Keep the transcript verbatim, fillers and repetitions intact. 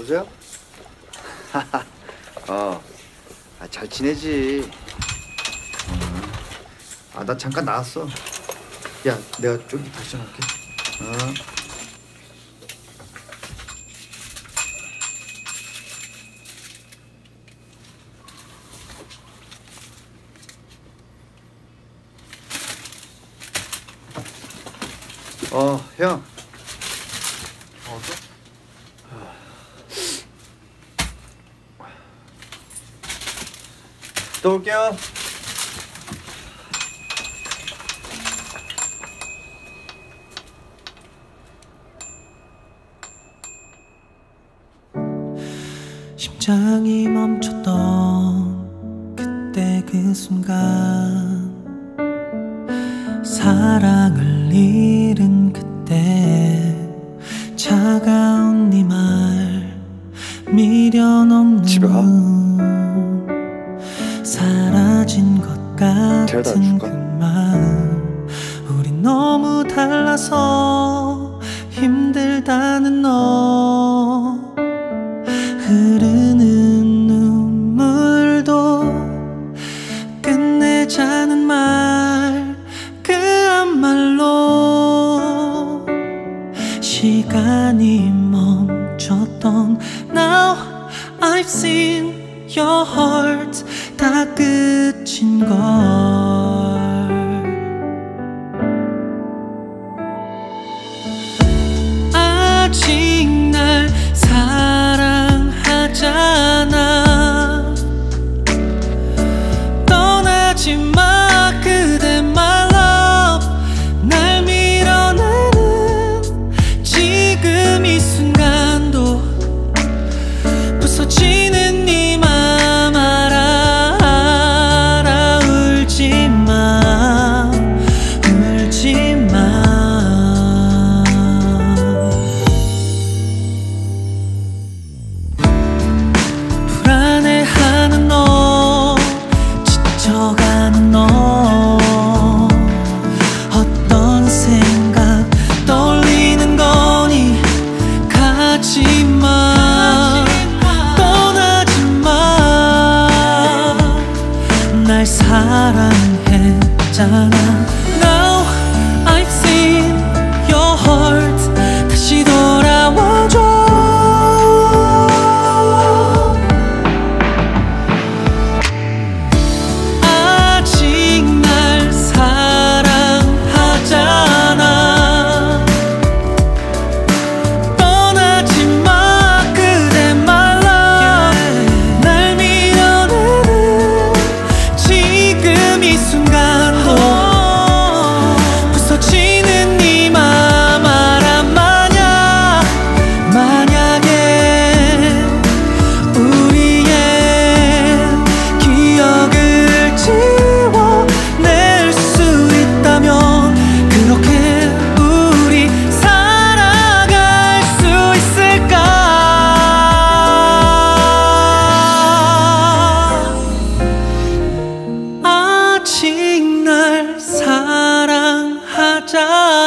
여보세요? 어, 아, 잘 지내지. 어. 아, 나 잠깐 나왔어. 야, 내가 좀 이따 다시 전화할게. 어. 어, 형. 어, 또? 또 올게요. 심장이 멈췄던 그때 그 순간, 사랑을 잃은 그때 차가운 네 말 미련 없는 집에 가. 사라진 것 같은 그 마음. 우린 너무 달라서 힘들다는 너. 흐르는 눈물도 끝내자는 말, 그 한말로 시간이 멈췄던 Now I've seen your heart. 다 끝인 걸. 아직 날 사랑하잖아. 떠나지 마 그대 my love. 날 밀어내는 지금 이 순간도 부서지는 네 맘 알아. 알아. 울지 마, 울지 마. 불안해하는 너, 지쳐가는 너. 어떤 생각 떠올리는 거니. 가지마, 떠나지 마. 날 사랑했잖아. Now I've seen your heart. 다시 돌아와줘. 아직 날 사랑하잖아. 떠나지 마 그대 my love. 날 밀어내는 지금 이 순간도 부서지는 네 맘 알아. 만약 만약에 우리의 기억을 지워낼 수 있다면 그렇게 우리 살아갈 수 있을까. 아직 날 사랑하자.